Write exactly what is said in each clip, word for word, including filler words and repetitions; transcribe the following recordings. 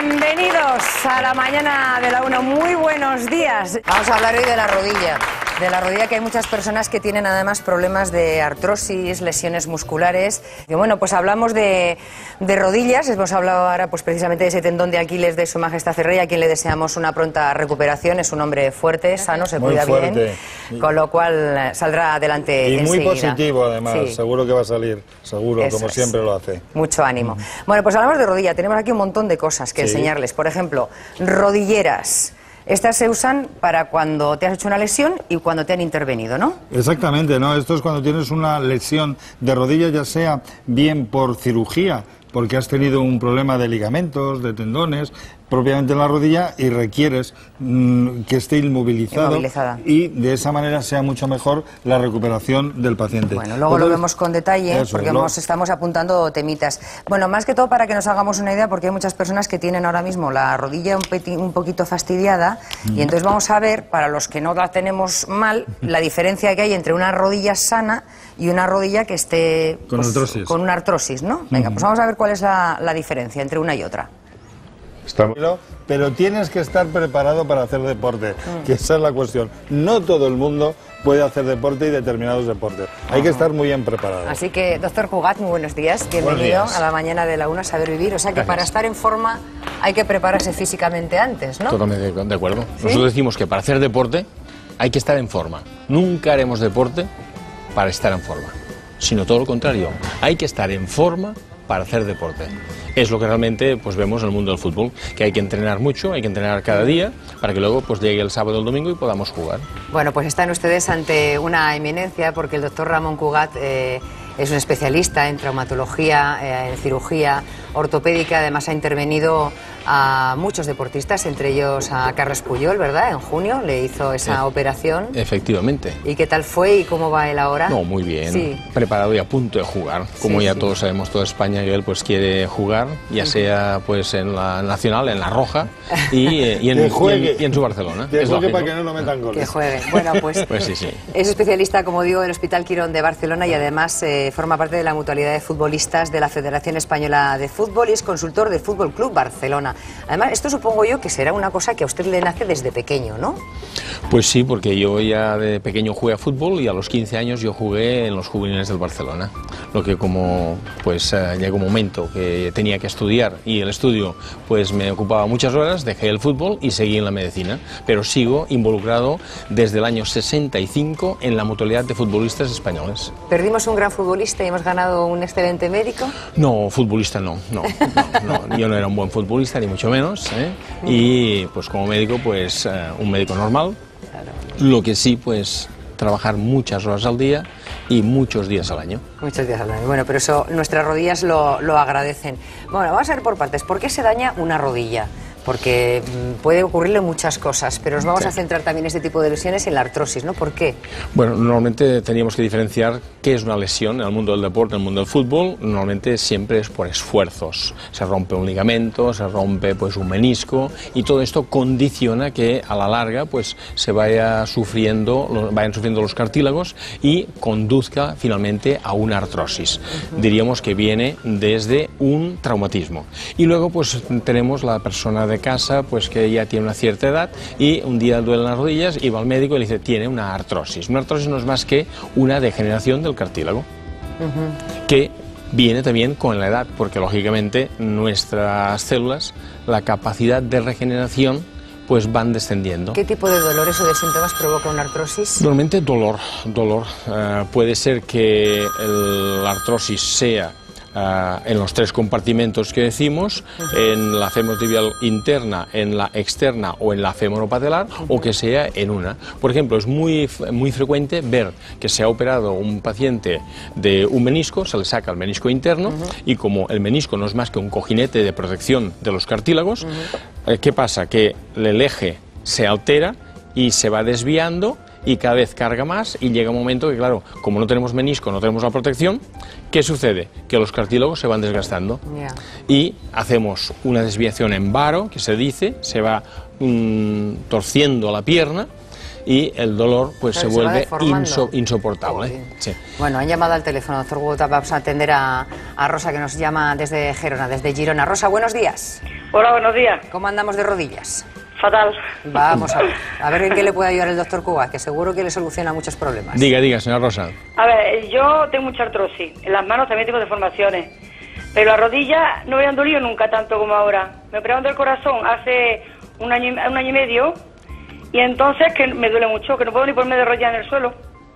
Bienvenidos a la mañana de la una. Muy buenos días. Vamos a hablar hoy de la rodilla. De la rodilla, que hay muchas personas que tienen además problemas de artrosis, lesiones musculares. Y bueno, pues hablamos de, de rodillas. Hemos hablado ahora pues precisamente de ese tendón de Aquiles de Su Majestad el Rey, a quien le deseamos una pronta recuperación. Es un hombre fuerte, sano, se muy cuida fuerte. bien, con lo cual saldrá adelante y enseguida. Muy positivo además, sí. Seguro que va a salir, seguro, Eso como es. siempre lo hace. Mucho ánimo. Bueno, pues hablamos de rodilla. Tenemos aquí un montón de cosas que sí. enseñarles. Por ejemplo, rodilleras. Estas se usan para cuando te has hecho una lesión y cuando te han intervenido, ¿no? Exactamente, ¿no? Esto es cuando tienes una lesión de rodilla, ya sea bien por cirugía, porque has tenido un problema de ligamentos, de tendones, propiamente en la rodilla, y requieres mmm, que esté inmovilizado Inmovilizada. Y de esa manera sea mucho mejor la recuperación del paciente. Bueno, luego Entonces, lo vemos con detalle, eso, porque lo... hemos, estamos apuntando temitas. Bueno, más que todo para que nos hagamos una idea, porque hay muchas personas que tienen ahora mismo la rodilla un, peti, un poquito fastidiada, mm. y entonces vamos a ver, para los que no la tenemos mal, la diferencia que hay entre una rodilla sana y una rodilla que esté con, pues, artrosis. con una artrosis, ¿no? Venga, mm. pues vamos a ver cuál es la, la diferencia entre una y otra. Estamos... Pero tienes que estar preparado para hacer deporte, mm. que esa es la cuestión. No todo el mundo puede hacer deporte y determinados deportes. Hay uh-huh. que estar muy bien preparado. Así que, doctor Cugat, muy buenos días. Bienvenido buenos días. a la mañana de la una, Saber Vivir. O sea que Gracias. Para estar en forma hay que prepararse físicamente antes, ¿no? Totalmente de acuerdo. ¿Sí? Nosotros decimos que para hacer deporte hay que estar en forma. Nunca haremos deporte para estar en forma, sino todo lo contrario. Hay que estar en forma para hacer deporte. Es lo que realmente pues vemos en el mundo del fútbol, que hay que entrenar mucho, hay que entrenar cada día, para que luego pues llegue el sábado o el domingo y podamos jugar. Bueno, pues están ustedes ante una eminencia, porque el doctor Ramón Cugat eh, es un especialista en traumatología, eh, en cirugía ortopédica. Además ha intervenido a muchos deportistas, entre ellos a Carles Puyol, ¿verdad? En junio le hizo esa e operación. Efectivamente. ¿Y qué tal fue y cómo va él ahora? No, muy bien. Sí. Preparado y a punto de jugar. Como sí, ya sí. todos sabemos, toda España, que él pues quiere jugar, ya sea pues en la Nacional, en la Roja, y, y, en, y, en, y en su Barcelona. Que juegue para que no lo metan goles. Que juegue. Bueno, pues, pues sí, sí. es especialista, como digo, del Hospital Quirón de Barcelona, y además eh, forma parte de la mutualidad de futbolistas de la Federación Española de Fútbol y es consultor del Fútbol Club Barcelona. Además, esto supongo yo que será una cosa que a usted le nace desde pequeño, ¿no? Pues sí, porque yo ya de pequeño jugué a fútbol y a los quince años yo jugué en los juveniles del Barcelona. Lo que como pues uh, llegó un momento que tenía que estudiar y el estudio pues me ocupaba muchas horas, dejé el fútbol y seguí en la medicina. Pero sigo involucrado desde el año sesenta y cinco en la mutualidad de futbolistas españoles. ¿Perdimos un gran futbolista y hemos ganado un excelente médico? No, futbolista no, no, no, no. Yo no era un buen futbolista, ni mucho menos, ¿eh? Y pues como médico, pues uh, un médico normal, claro. Lo que sí, pues trabajar muchas horas al día y muchos días al año. Muchos días al año, bueno, pero eso nuestras rodillas lo, lo agradecen. Bueno, vamos a ver por partes, ¿por qué se daña una rodilla? Porque puede ocurrirle muchas cosas, pero nos vamos sí. a centrar también en este tipo de lesiones en la artrosis, ¿no? ¿Por qué? Bueno, normalmente teníamos que diferenciar qué es una lesión en el mundo del deporte, en el mundo del fútbol. Normalmente siempre es por esfuerzos. Se rompe un ligamento, se rompe pues un menisco y todo esto condiciona que a la larga pues se vaya sufriendo, vayan sufriendo los cartílagos y conduzca finalmente a una artrosis. Uh-huh. Diríamos que viene desde un traumatismo. Y luego pues tenemos la persona de de casa, pues que ya tiene una cierta edad y un día duelen las rodillas y va al médico y le dice, tiene una artrosis. Una artrosis no es más que una degeneración del cartílago, uh-huh. que viene también con la edad, porque lógicamente nuestras células, la capacidad de regeneración, pues van descendiendo. ¿Qué tipo de dolores o de síntomas provoca una artrosis? Normalmente dolor, dolor. Uh, puede ser que el, la artrosis sea Uh, en los tres compartimentos que decimos, uh-huh. en la femorotibial interna, en la externa o en la femoropatelar, uh-huh. o que sea en una. Por ejemplo, es muy, muy frecuente ver que se ha operado un paciente de un menisco, se le saca el menisco interno, uh-huh. y como el menisco no es más que un cojinete de protección de los cartílagos, uh-huh. eh, ¿qué pasa? Que el eje se altera y se va desviando y cada vez carga más y llega un momento que, claro, como no tenemos menisco, no tenemos la protección, ¿qué sucede? Que los cartílagos se van desgastando, yeah. y hacemos una desviación en varo, que se dice, se va mmm, torciendo la pierna y el dolor pues se, se vuelve inso, insoportable. Sí. Bueno, han llamado al teléfono, doctor Gota, vamos a atender a, a Rosa, que nos llama desde Gerona, desde Girona. Rosa, buenos días. Hola, buenos días. ¿Cómo andamos de rodillas? Fatal. Vamos a ver, a ver en qué le puede ayudar el doctor Cugat, que seguro que le soluciona muchos problemas. Diga, diga, señora Rosa. A ver, yo tengo mucha artrosis. En las manos también tengo deformaciones. Pero las rodillas no me han dolido nunca tanto como ahora. Me operaron del corazón hace un año, un año y medio. Y entonces que me duele mucho, que no puedo ni ponerme de rodillas en el suelo.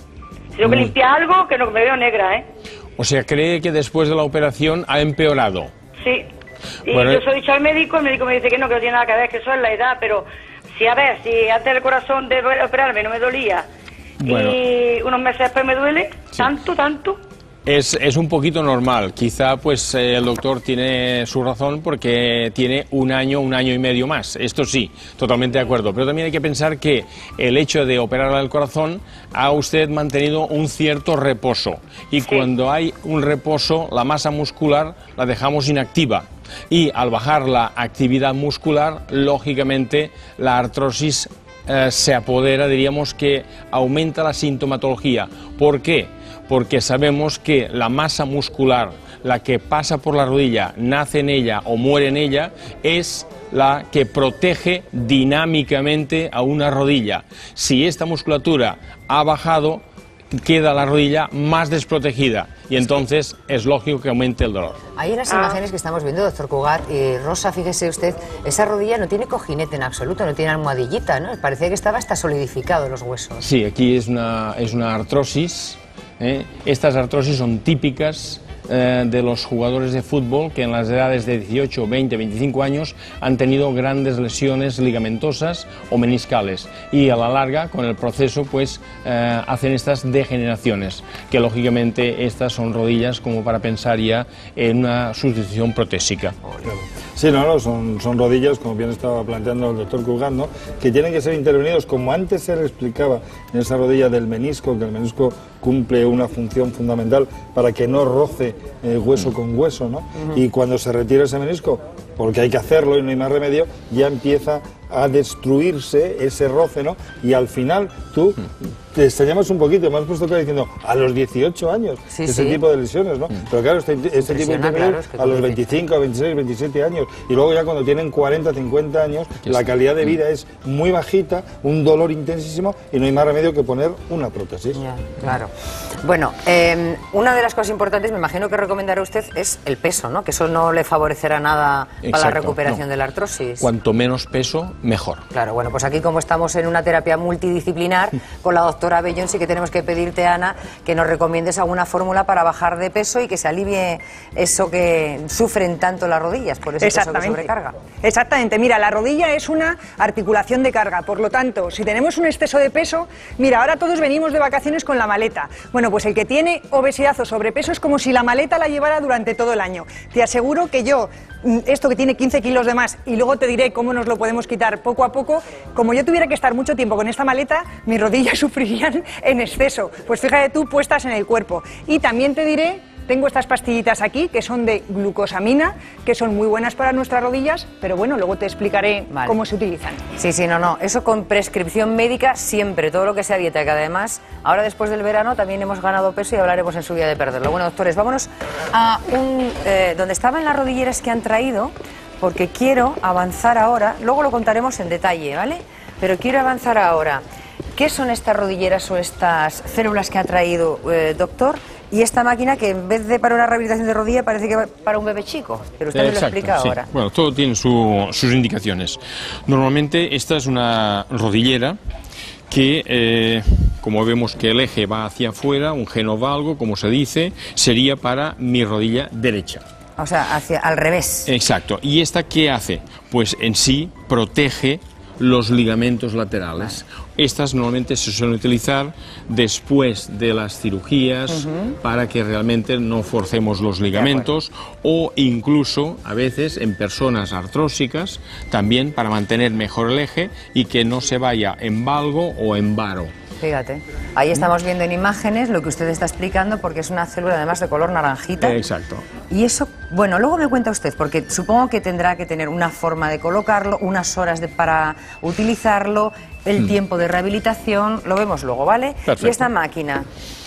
Si tengo que limpiar algo, que no, que me veo negra, ¿eh? O sea, ¿cree que después de la operación ha empeorado? Sí. Y Bueno, yo soy dicho al médico, el médico me dice que no, que no tiene nada que ver, que eso es la edad, pero si a ver, si antes del corazón de operarme no me dolía Bueno. y unos meses después me duele, Sí. tanto, tanto. Es, es un poquito normal, quizá pues eh, el doctor tiene su razón porque tiene un año, un año y medio más, esto sí, totalmente de acuerdo, pero también hay que pensar que el hecho de operar al corazón ha usted mantenido un cierto reposo y Sí. cuando hay un reposo la masa muscular la dejamos inactiva y al bajar la actividad muscular, lógicamente la artrosis eh, se apodera, diríamos que aumenta la sintomatología. ¿Por qué? Porque sabemos que la masa muscular, la que pasa por la rodilla, nace en ella o muere en ella, es la que protege dinámicamente a una rodilla. Si esta musculatura ha bajado, queda la rodilla más desprotegida y entonces es lógico que aumente el dolor. Ahí en las Ah. imágenes que estamos viendo, doctor Cugat, y Rosa, fíjese usted, esa rodilla no tiene cojinete en absoluto, no tiene almohadillita, ¿no? Parecía que estaba hasta solidificado los huesos. Sí, aquí es una, es una artrosis. ¿eh? Estas artrosis son típicas eh, de los jugadores de fútbol que en las edades de dieciocho, veinte, veinticinco años han tenido grandes lesiones ligamentosas o meniscales y a la larga con el proceso pues eh, hacen estas degeneraciones que lógicamente estas son rodillas como para pensar ya en una sustitución protésica. Sí, no, no, son, son rodillas, como bien estaba planteando el doctor Cugat, ¿no? Que tienen que ser intervenidos, como antes se le explicaba en esa rodilla del menisco, que el menisco cumple una función fundamental para que no roce eh, hueso con hueso, ¿no? Uh-huh. Y cuando se retira ese menisco, porque hay que hacerlo y no hay más remedio, ya empieza a destruirse ese roce, ¿no? Y al final tú te extrañamos un poquito, me has puesto cara diciendo a los dieciocho años, sí, ese sí. tipo de lesiones, ¿no? Pero claro, este, este tipo de Claro, lesiones es que a los dice. veinticinco, veintiséis, veintisiete años y luego ya cuando tienen cuarenta, cincuenta años, la calidad de vida es muy bajita, un dolor intensísimo y no hay más remedio que poner una prótesis. Ya, claro. Bueno, eh, una de las cosas importantes, me imagino que recomendará usted, es el peso, ¿no? Que eso no le favorecerá nada para Exacto, la recuperación no. de la artrosis. Cuanto menos peso, mejor. Claro, bueno, pues aquí como estamos en una terapia multidisciplinar, con la doctora Bellón sí que tenemos que pedirte, Ana, que nos recomiendes alguna fórmula para bajar de peso y que se alivie eso que sufren tanto las rodillas, por ese peso que sobrecarga. Exactamente, mira, la rodilla es una articulación de carga, por lo tanto, si tenemos un exceso de peso, mira, ahora todos venimos de vacaciones con la maleta. Bueno, pues el que tiene obesidad o sobrepeso es como si la maleta la llevara durante todo el año. Te aseguro que yo, esto que tiene quince kilos de más, y luego te diré cómo nos lo podemos quitar poco a poco, como yo tuviera que estar mucho tiempo con esta maleta, mis rodillas sufrirían en exceso. Pues fíjate tú, puestas en el cuerpo. Y también te diré, tengo estas pastillitas aquí, que son de glucosamina, que son muy buenas para nuestras rodillas, pero bueno, luego te explicaré vale. cómo se utilizan. Sí, sí, no, no, eso con prescripción médica siempre, todo lo que sea dieta, que además, ahora después del verano también hemos ganado peso y hablaremos en su día de perderlo. Bueno, doctores, vámonos a un... Eh, donde estaban las rodilleras que han traído, porque quiero avanzar ahora, luego lo contaremos en detalle, ¿vale? Pero quiero avanzar ahora. ¿Qué son estas rodilleras o estas células que ha traído, eh, doctor? Y esta máquina que en vez de para una rehabilitación de rodilla parece que va para un bebé chico. Pero usted Exacto, me lo explica sí. ahora. Bueno, todo tiene su, sus indicaciones. Normalmente esta es una rodillera que, eh, como vemos que el eje va hacia afuera, un genovalgo, como se dice, sería para mi rodilla derecha. O sea, hacia, al revés. Exacto. ¿Y esta qué hace? Pues en sí protege los ligamentos laterales. Estas normalmente se suelen utilizar después de las cirugías uh-huh. para que realmente no forcemos los ligamentos o incluso a veces en personas artrósicas también para mantener mejor el eje y que no se vaya en valgo o en varo. Fíjate, ahí estamos viendo en imágenes lo que usted está explicando porque es una célula además de color naranjita. Exacto. Y eso, bueno, luego me cuenta usted, porque supongo que tendrá que tener una forma de colocarlo, unas horas de, para utilizarlo, el mm. tiempo de rehabilitación, lo vemos luego, ¿vale? Perfecto. Y esta máquina.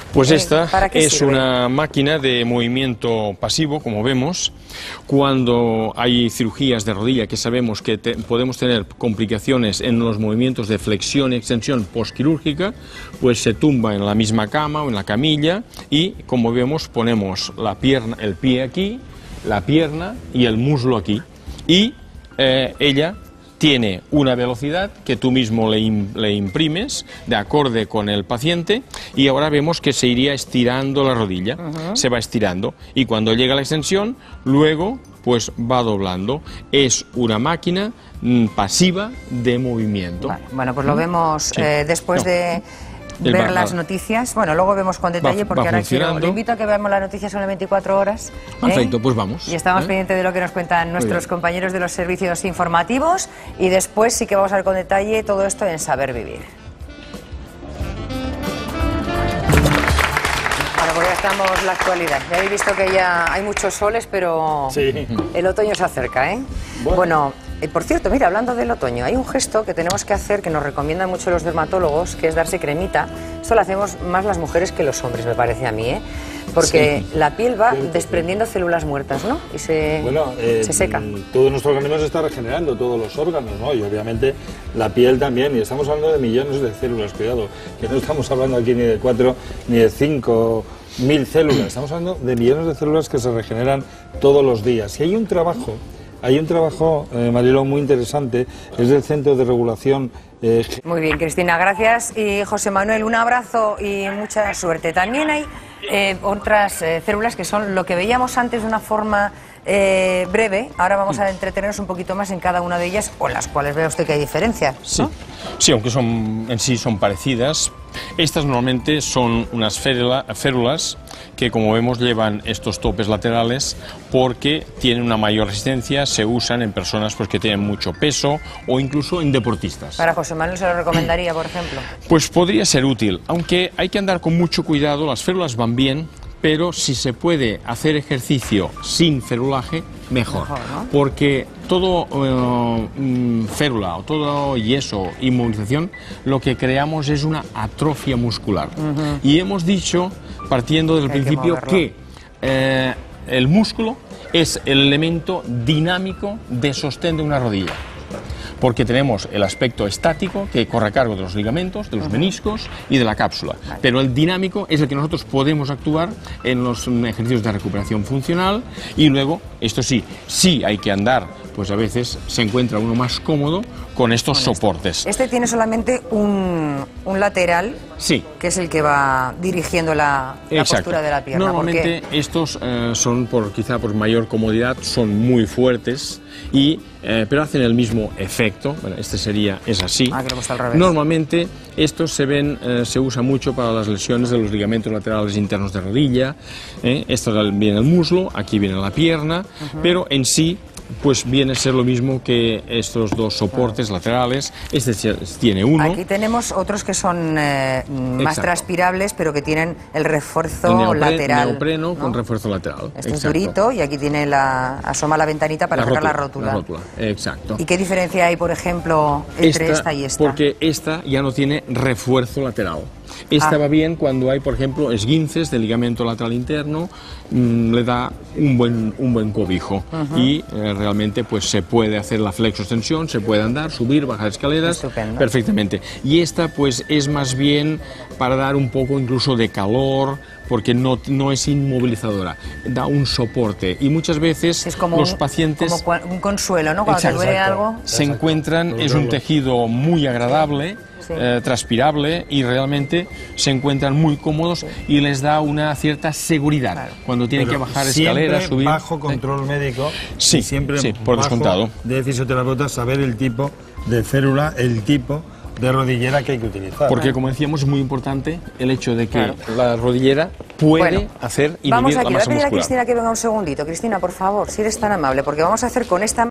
Pues esta es sirve? una máquina de movimiento pasivo, como vemos. Cuando hay cirugías de rodilla que sabemos que te, podemos tener complicaciones en los movimientos de flexión y extensión postquirúrgica, pues se tumba en la misma cama o en la camilla y, como vemos, ponemos la pierna, el pie aquí, la pierna y el muslo aquí. Y eh, ella tiene una velocidad que tú mismo le, im, le imprimes de acorde con el paciente y ahora vemos que se iría estirando la rodilla, uh-huh. se va estirando y cuando llega a la extensión, luego pues va doblando. Es una máquina mm, pasiva de movimiento. Vale. Bueno, pues lo vemos sí. eh, después no. de... El ver va, las va, noticias. Bueno, luego vemos con detalle va, porque va ahora quiero, le invito a que veamos las noticias en las veinticuatro horas. Perfecto, ¿eh? Pues vamos. Y estamos ¿eh? pendientes de lo que nos cuentan nuestros compañeros de los servicios informativos y después sí que vamos a ver con detalle todo esto en Saber Vivir. Bueno, pues ya estamos en la actualidad. Ya habéis visto que ya hay muchos soles, pero sí. el otoño se acerca, ¿eh? Bueno... bueno Eh, por cierto, mira, hablando del otoño, hay un gesto que tenemos que hacer que nos recomiendan mucho los dermatólogos, que es darse cremita. Esto lo hacemos más las mujeres que los hombres, me parece a mí, ¿eh? Porque sí. la piel va desprendiendo células muertas, ¿no? Y se, bueno, eh, se seca. Todo nuestro organismo se está regenerando, todos los órganos, ¿no? Y obviamente la piel también. Y estamos hablando de millones de células, cuidado, que no estamos hablando aquí ni de cuatro ni de cinco mil células. Estamos hablando de millones de células que se regeneran todos los días. Y hay un trabajo... Hay un trabajo, eh, Mariló, muy interesante, es del Centro de Regulación. Eh... Muy bien, Cristina, gracias. Y José Manuel, un abrazo y mucha suerte. También hay eh, otras eh, células que son lo que veíamos antes de una forma eh, breve. Ahora vamos a entretenernos un poquito más en cada una de ellas, o en las cuales vea usted que hay diferencias, ¿no? Sí, sí, aunque son, en sí son parecidas. Estas normalmente son unas férula, férulas que, como vemos, llevan estos topes laterales porque tienen una mayor resistencia, se usan en personas pues, que tienen mucho peso o incluso en deportistas. Para José Manuel se lo recomendaría, por ejemplo. Pues podría ser útil, aunque hay que andar con mucho cuidado. Las férulas van bien, pero si se puede hacer ejercicio sin ferulaje, mejor, mejor ¿no? Porque todo uh, férula o todo yeso, inmovilización, lo que creamos es una atrofia muscular. Uh-huh. Y hemos dicho, partiendo del que principio, que, que eh, el músculo es el elemento dinámico de sostén de una rodilla. Porque tenemos el aspecto estático, que corre a cargo de los ligamentos, de los meniscos y de la cápsula. Vale. Pero el dinámico es el que nosotros podemos actuar en los ejercicios de recuperación funcional y luego, esto sí, sí hay que andar, pues a veces se encuentra uno más cómodo con estos con soportes. Este. este tiene solamente un, un lateral, sí, que es el que va dirigiendo la, la postura de la pierna. Normalmente estos eh, son, por quizá por mayor comodidad, son muy fuertes, y, eh, pero hacen el mismo efecto. Bueno, este sería, es así. Ah, que lo está al revés. Normalmente estos se ven, eh, se usa mucho para las lesiones de los ligamentos laterales internos de rodilla. Eh, esto viene el muslo, aquí viene la pierna, uh-huh. pero en sí pues viene a ser lo mismo que estos dos soportes claro. laterales. Este tiene uno. Aquí tenemos otros que son eh, más Exacto. transpirables, pero que tienen el refuerzo el neopre, lateral. Neopreno ¿no? con refuerzo lateral. Este Exacto. es durito y aquí tiene la asoma la ventanita para la sacar rótula, la rótula. La rótula. Exacto. ¿Y qué diferencia hay, por ejemplo, entre esta, esta y esta? Porque esta ya no tiene refuerzo lateral. Esta ah. va bien cuando hay, por ejemplo, esguinces del ligamento lateral interno, mmm, le da un buen, un buen cobijo. Uh-huh. Y eh, realmente pues se puede hacer la flexo-extensión, se puede andar, subir, bajar escaleras. Estupendo. Perfectamente. Y esta pues es más bien para dar un poco incluso de calor, porque no, no es inmovilizadora, da un soporte. Y muchas veces es como los un, pacientes... Como un consuelo, ¿no? Cuando Exacto. te duele algo... Se encuentran, es un tejido muy agradable, sí. eh, transpirable, y realmente se encuentran muy cómodos y les da una cierta seguridad. Claro. Cuando tienen Pero que bajar escaleras, subir... bajo control médico, sí, y siempre sí, por bajo descontado. De fisioterapeuta, saber el tipo de férula, el tipo de rodillera que hay que utilizar. Porque, como decíamos, es muy importante el hecho de que claro. la rodillera puede bueno, hacer inhibir vamos aquí, la masa muscular. Vamos a pedir a Cristina que venga un segundito. Cristina, por favor, si eres tan amable, porque vamos a hacer con esta